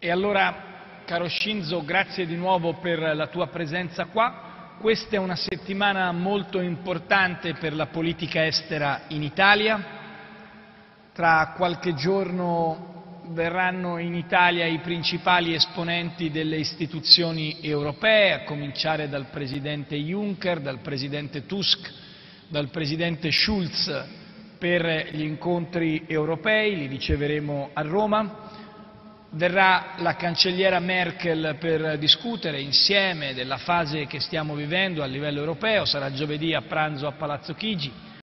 E allora, caro Shinzo, grazie di nuovo per la tua presenza qua. Questa è una settimana molto importante per la politica estera in Italia. Tra qualche giorno verranno in Italia i principali esponenti delle istituzioni europee, a cominciare dal Presidente Juncker, dal Presidente Tusk, dal Presidente Schulz per gli incontri europei, li riceveremo a Roma. Verrà la cancelliera Merkel per discutere insieme della fase che stiamo vivendo a livello europeo, sarà giovedì a pranzo a Palazzo Chigi.